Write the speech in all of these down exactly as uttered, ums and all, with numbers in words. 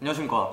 안녕하십니까.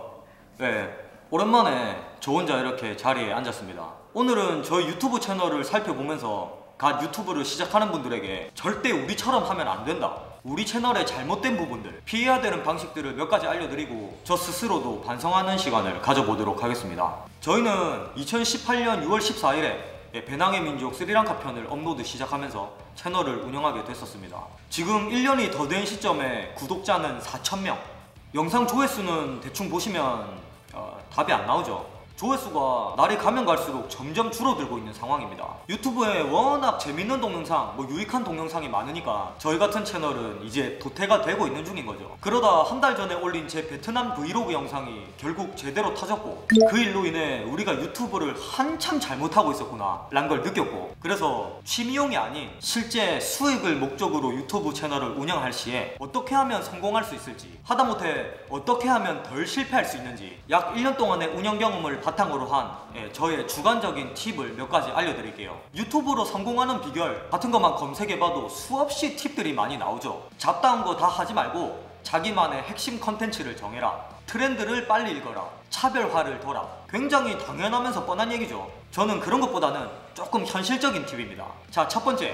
네, 오랜만에 저 혼자 이렇게 자리에 앉았습니다. 오늘은 저희 유튜브 채널을 살펴보면서 갓 유튜브를 시작하는 분들에게 절대 우리처럼 하면 안 된다, 우리 채널의 잘못된 부분들, 피해야 되는 방식들을 몇 가지 알려드리고 저 스스로도 반성하는 시간을 가져보도록 하겠습니다. 저희는 이천십팔 년 유월 십사일에 배낭의 민족 스리랑카 편을 업로드 시작하면서 채널을 운영하게 됐었습니다. 지금 일 년이 더 된 시점에 구독자는 사천 명, 영상 조회수는 대충 보시면 어, 답이 안 나오죠. 조회수가 날이 가면 갈수록 점점 줄어들고 있는 상황입니다. 유튜브에 워낙 재밌는 동영상, 뭐 유익한 동영상이 많으니까 저희 같은 채널은 이제 도태가 되고 있는 중인 거죠. 그러다 한 달 전에 올린 제 베트남 브이로그 영상이 결국 제대로 터졌고, 그 일로 인해 우리가 유튜브를 한참 잘못하고 있었구나 라는 걸 느꼈고, 그래서 취미용이 아닌 실제 수익을 목적으로 유튜브 채널을 운영할 시에 어떻게 하면 성공할 수 있을지, 하다못해 어떻게 하면 덜 실패할 수 있는지 약 일 년 동안의 운영 경험을 바탕으로 한 예, 저의 주관적인 팁을 몇 가지 알려드릴게요. 유튜브로 성공하는 비결 같은 것만 검색해봐도 수없이 팁들이 많이 나오죠. 잡다한 거 다 하지 말고 자기만의 핵심 컨텐츠를 정해라, 트렌드를 빨리 읽어라, 차별화를 둬라. 굉장히 당연하면서 뻔한 얘기죠. 저는 그런 것보다는 조금 현실적인 팁입니다. 자, 첫 번째,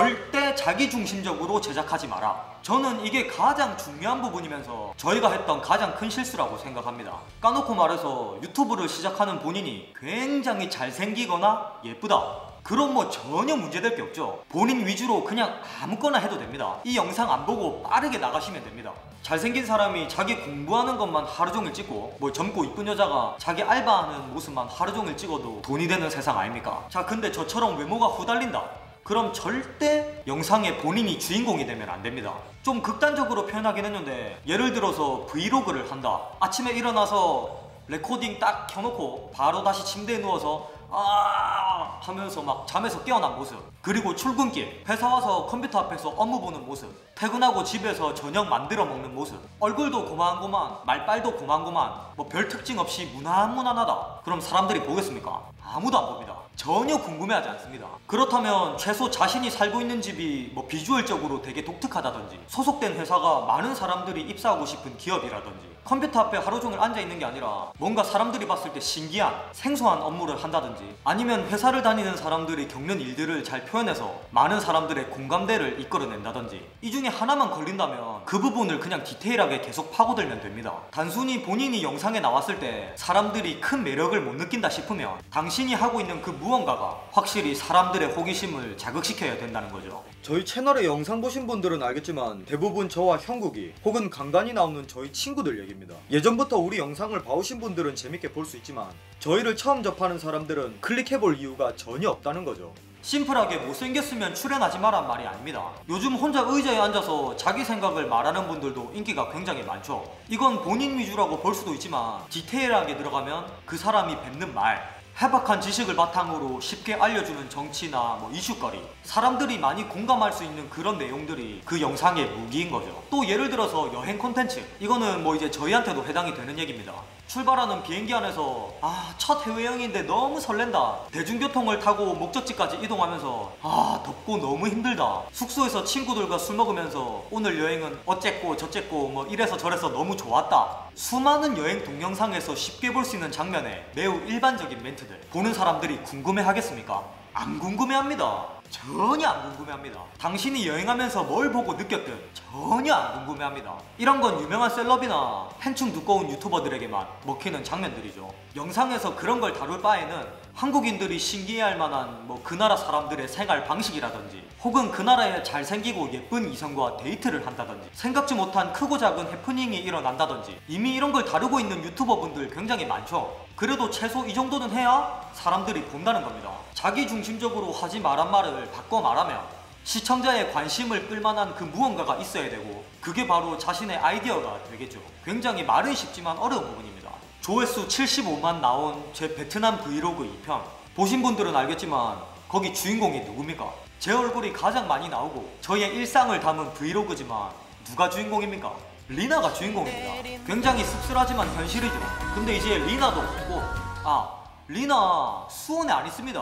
절대 자기중심적으로 제작하지 마라. 저는 이게 가장 중요한 부분이면서 저희가 했던 가장 큰 실수라고 생각합니다. 까놓고 말해서 유튜브를 시작하는 본인이 굉장히 잘생기거나 예쁘다, 그럼 뭐 전혀 문제될 게 없죠. 본인 위주로 그냥 아무거나 해도 됩니다. 이 영상 안 보고 빠르게 나가시면 됩니다. 잘생긴 사람이 자기 공부하는 것만 하루 종일 찍고, 뭐 젊고 이쁜 여자가 자기 알바하는 모습만 하루 종일 찍어도 돈이 되는 세상 아닙니까? 자, 근데 저처럼 외모가 후달린다, 그럼 절대 영상에 본인이 주인공이 되면 안 됩니다. 좀 극단적으로 표현하긴 했는데, 예를 들어서 브이로그를 한다. 아침에 일어나서 레코딩 딱 켜놓고 바로 다시 침대에 누워서 아 하면서 막 잠에서 깨어난 모습, 그리고 출근길 회사 와서 컴퓨터 앞에서 업무 보는 모습, 퇴근하고 집에서 저녁 만들어 먹는 모습, 얼굴도 고만고만, 말빨도 고만고만, 뭐 별 특징 없이 무난무난하다. 그럼 사람들이 보겠습니까? 아무도 안 봅니다. 전혀 궁금해하지 않습니다. 그렇다면 최소 자신이 살고 있는 집이 뭐 비주얼적으로 되게 독특하다든지, 소속된 회사가 많은 사람들이 입사하고 싶은 기업이라든지, 컴퓨터 앞에 하루 종일 앉아있는 게 아니라 뭔가 사람들이 봤을 때 신기한 생소한 업무를 한다든지, 아니면 회사를 다니는 사람들이 겪는 일들을 잘 표현해서 많은 사람들의 공감대를 이끌어낸다든지, 이 중에 하나만 걸린다면 그 부분을 그냥 디테일하게 계속 파고들면 됩니다. 단순히 본인이 영상에 나왔을 때 사람들이 큰 매력을 못 느낀다 싶으면 당신이 하고 있는 그 무언가가 확실히 사람들의 호기심을 자극시켜야 된다는 거죠. 저희 채널에 영상 보신 분들은 알겠지만 대부분 저와 형국이 혹은 간간히 나오는 저희 친구들 얘기입니다. 예전부터 우리 영상을 봐오신 분들은 재밌게 볼 수 있지만 저희를 처음 접하는 사람들은 클릭해볼 이유가 전혀 없다는 거죠. 심플하게 못생겼으면 출연하지 마란 말이 아닙니다. 요즘 혼자 의자에 앉아서 자기 생각을 말하는 분들도 인기가 굉장히 많죠. 이건 본인 위주라고 볼 수도 있지만 디테일하게 들어가면 그 사람이 뱉는 말, 해박한 지식을 바탕으로 쉽게 알려주는 정치나 뭐 이슈거리, 사람들이 많이 공감할 수 있는 그런 내용들이 그 영상의 무기인 거죠. 또 예를 들어서 여행 콘텐츠, 이거는 뭐 이제 저희한테도 해당이 되는 얘기입니다. 출발하는 비행기 안에서 아 첫 해외여행인데 너무 설렌다, 대중교통을 타고 목적지까지 이동하면서 아 덥고 너무 힘들다, 숙소에서 친구들과 술 먹으면서 오늘 여행은 어쨌고 저쨌고 뭐 이래서 저래서 너무 좋았다. 수많은 여행 동영상에서 쉽게 볼 수 있는 장면에 매우 일반적인 멘트들, 보는 사람들이 궁금해 하겠습니까? 안 궁금해 합니다. 전혀 안 궁금해합니다. 당신이 여행하면서 뭘 보고 느꼈든 전혀 안 궁금해합니다. 이런 건 유명한 셀럽이나 팬층 두꺼운 유튜버들에게만 먹히는 장면들이죠. 영상에서 그런 걸 다룰 바에는 한국인들이 신기해할 만한 뭐 그 나라 사람들의 생활 방식이라든지, 혹은 그 나라에 잘생기고 예쁜 이성과 데이트를 한다든지, 생각지 못한 크고 작은 해프닝이 일어난다든지, 이미 이런 걸 다루고 있는 유튜버분들 굉장히 많죠. 그래도 최소 이 정도는 해야 사람들이 본다는 겁니다. 자기중심적으로 하지 말란 말을 바꿔 말하면 시청자의 관심을 끌만한 그 무언가가 있어야 되고, 그게 바로 자신의 아이디어가 되겠죠. 굉장히 말은 쉽지만 어려운 부분입니다. 조회수 칠십오만 나온 제 베트남 브이로그 이 편 보신 분들은 알겠지만 거기 주인공이 누굽니까? 제 얼굴이 가장 많이 나오고 저희의 일상을 담은 브이로그지만 누가 주인공입니까? 리나가 주인공입니다. 굉장히 씁쓸하지만 현실이죠. 근데 이제 리나도 없고, 아 리나 수원에 안 있습니다.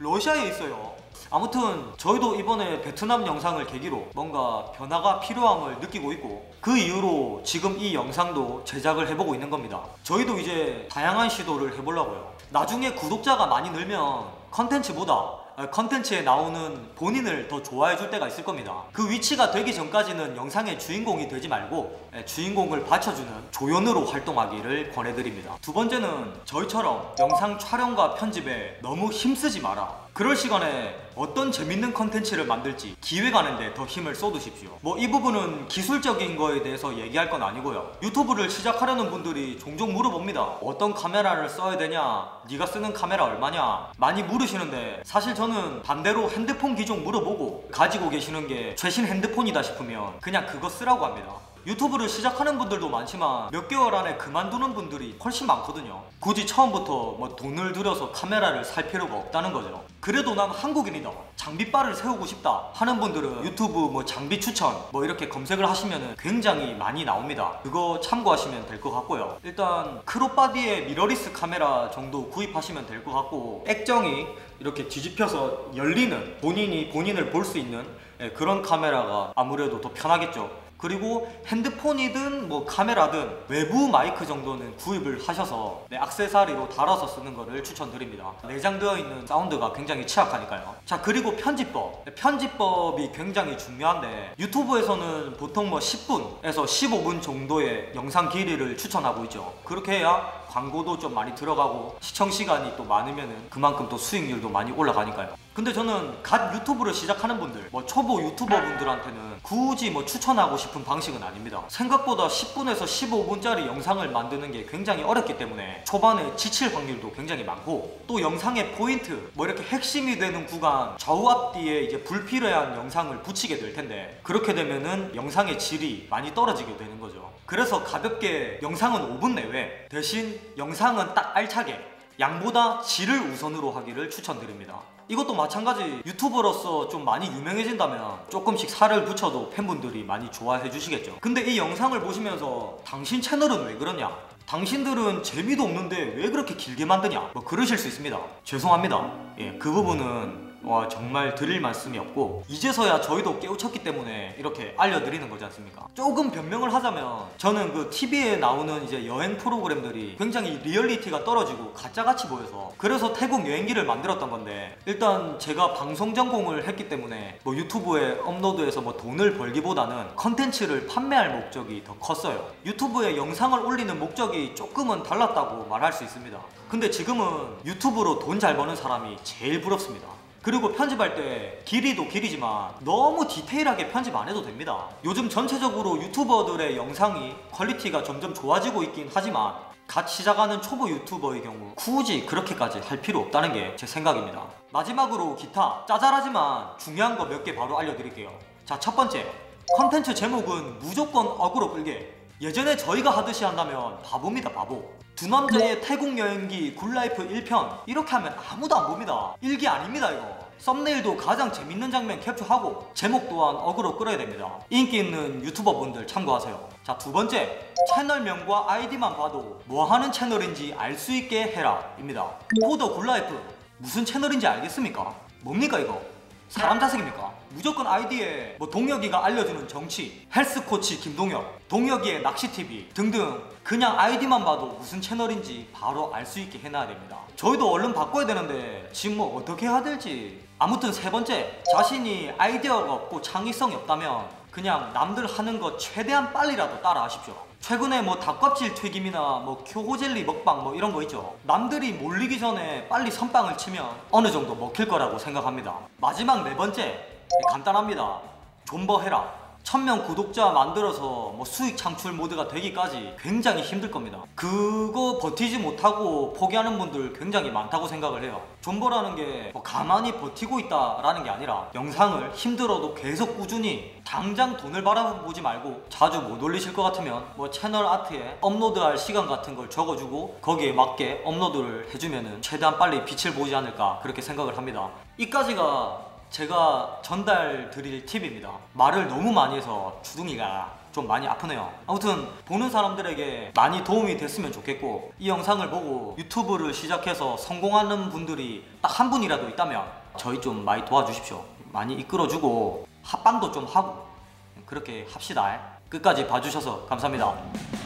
러시아에 있어요. 아무튼 저희도 이번에 베트남 영상을 계기로 뭔가 변화가 필요함을 느끼고 있고, 그 이후로 지금 이 영상도 제작을 해보고 있는 겁니다. 저희도 이제 다양한 시도를 해보려고요. 나중에 구독자가 많이 늘면 컨텐츠보다 컨텐츠에 나오는 본인을 더 좋아해 줄 때가 있을 겁니다. 그 위치가 되기 전까지는 영상의 주인공이 되지 말고 주인공을 받쳐주는 조연으로 활동하기를 권해드립니다. 두 번째는 저희처럼 영상 촬영과 편집에 너무 힘쓰지 마라. 그럴 시간에 어떤 재밌는 컨텐츠를 만들지 기획하는데 더 힘을 쏟으십시오. 뭐 이 부분은 기술적인 거에 대해서 얘기할 건 아니고요. 유튜브를 시작하려는 분들이 종종 물어봅니다. 어떤 카메라를 써야 되냐? 네가 쓰는 카메라 얼마냐? 많이 물으시는데, 사실 저는 반대로 핸드폰 기종 물어보고 가지고 계시는 게 최신 핸드폰이다 싶으면 그냥 그거 쓰라고 합니다. 유튜브를 시작하는 분들도 많지만 몇 개월 안에 그만두는 분들이 훨씬 많거든요. 굳이 처음부터 뭐 돈을 들여서 카메라를 살 필요가 없다는 거죠. 그래도 난 한국인이다, 장비바를 세우고 싶다 하는 분들은 유튜브 뭐 장비 추천 뭐 이렇게 검색을 하시면 굉장히 많이 나옵니다. 그거 참고하시면 될 것 같고요. 일단 크롭바디의 미러리스 카메라 정도 구입하시면 될 것 같고, 액정이 이렇게 뒤집혀서 열리는, 본인이 본인을 볼 수 있는 그런 카메라가 아무래도 더 편하겠죠. 그리고 핸드폰이든 뭐 카메라든 외부 마이크 정도는 구입을 하셔서 네, 액세서리로 달아서 쓰는 거를 추천드립니다. 내장되어 있는 사운드가 굉장히 취약하니까요. 자, 그리고 편집법. 편집법이 굉장히 중요한데, 유튜브에서는 보통 뭐 십 분에서 십오 분 정도의 영상 길이를 추천하고 있죠. 그렇게 해야 광고도 좀 많이 들어가고 시청 시간이 또 많으면은 그만큼 또 수익률도 많이 올라가니까요. 근데 저는 갓 유튜브를 시작하는 분들, 뭐 초보 유튜버 분들한테는 굳이 뭐 추천하고 싶은 방식은 아닙니다. 생각보다 십 분에서 십오 분짜리 영상을 만드는 게 굉장히 어렵기 때문에 초반에 지칠 확률도 굉장히 많고, 또 영상의 포인트, 뭐 이렇게 핵심이 되는 구간 좌우 앞뒤에 이제 불필요한 영상을 붙이게 될 텐데, 그렇게 되면은 영상의 질이 많이 떨어지게 되는 거죠. 그래서 가볍게 영상은 오 분 내외, 대신 영상은 딱 알차게 양보다 질을 우선으로 하기를 추천드립니다. 이것도 마찬가지, 유튜버로서 좀 많이 유명해진다면 조금씩 살을 붙여도 팬분들이 많이 좋아해 주시겠죠. 근데 이 영상을 보시면서 당신 채널은 왜 그러냐? 당신들은 재미도 없는데 왜 그렇게 길게 만드냐? 뭐 그러실 수 있습니다. 죄송합니다. 예, 그 부분은 와, 정말 드릴 말씀이 없고, 이제서야 저희도 깨우쳤기 때문에 이렇게 알려드리는 거지 않습니까? 조금 변명을 하자면, 저는 그 티비에 나오는 이제 여행 프로그램들이 굉장히 리얼리티가 떨어지고 가짜같이 보여서, 그래서 태국 여행기를 만들었던 건데, 일단 제가 방송 전공을 했기 때문에 뭐 유튜브에 업로드해서 뭐 돈을 벌기보다는 컨텐츠를 판매할 목적이 더 컸어요. 유튜브에 영상을 올리는 목적이 조금은 달랐다고 말할 수 있습니다. 근데 지금은 유튜브로 돈 잘 버는 사람이 제일 부럽습니다. 그리고 편집할 때 길이도 길이지만 너무 디테일하게 편집 안 해도 됩니다. 요즘 전체적으로 유튜버들의 영상이 퀄리티가 점점 좋아지고 있긴 하지만 갓 시작하는 초보 유튜버의 경우 굳이 그렇게까지 할 필요 없다는 게 제 생각입니다. 마지막으로 기타, 짜잘하지만 중요한 거 몇 개 바로 알려드릴게요. 자, 첫 번째, 컨텐츠 제목은 무조건 어그로 끌게. 예전에 저희가 하듯이 한다면 바보입니다, 바보. 두 남자의 태국 여행기 굿라이프 일 편 이렇게 하면 아무도 안 봅니다. 일기 아닙니다 이거. 썸네일도 가장 재밌는 장면 캡처하고 제목 또한 어그로 끌어야 됩니다. 인기 있는 유튜버 분들 참고하세요. 자, 두 번째, 채널명과 아이디만 봐도 뭐 하는 채널인지 알 수 있게 해라 입니다. 포더 굿라이프 무슨 채널인지 알겠습니까? 뭡니까 이거? 사람 자색입니까? 무조건 아이디에 뭐 동혁이가 알려주는 정치, 헬스코치 김동혁, 동혁이의 낚시티비 등등 그냥 아이디만 봐도 무슨 채널인지 바로 알 수 있게 해놔야 됩니다. 저희도 얼른 바꿔야 되는데 지금 뭐 어떻게 해야 될지. 아무튼 세 번째, 자신이 아이디어가 없고 창의성이 없다면 그냥 남들 하는 거 최대한 빨리라도 따라 하십시오. 최근에 뭐 닭껍질 튀김이나 뭐 쿄고젤리 먹방 뭐 이런 거 있죠. 남들이 몰리기 전에 빨리 선빵을 치면 어느 정도 먹힐 거라고 생각합니다. 마지막 네 번째, 간단합니다. 존버해라. 천명 구독자 만들어서 뭐 수익 창출 모드가 되기까지 굉장히 힘들 겁니다. 그거 버티지 못하고 포기하는 분들 굉장히 많다고 생각을 해요. 존버라는 게 뭐 가만히 버티고 있다라는 게 아니라 영상을 힘들어도 계속 꾸준히 당장 돈을 바라보지 말고 자주 못 올리실 것 같으면 뭐 채널 아트에 업로드할 시간 같은 걸 적어주고 거기에 맞게 업로드를 해주면은 최대한 빨리 빛을 보지 않을까 그렇게 생각을 합니다. 이까지가 제가 전달 드릴 팁입니다. 말을 너무 많이 해서 주둥이가 좀 많이 아프네요. 아무튼 보는 사람들에게 많이 도움이 됐으면 좋겠고, 이 영상을 보고 유튜브를 시작해서 성공하는 분들이 딱 한 분이라도 있다면 저희 좀 많이 도와주십시오. 많이 이끌어주고 합방도 좀 하고 그렇게 합시다. 끝까지 봐주셔서 감사합니다.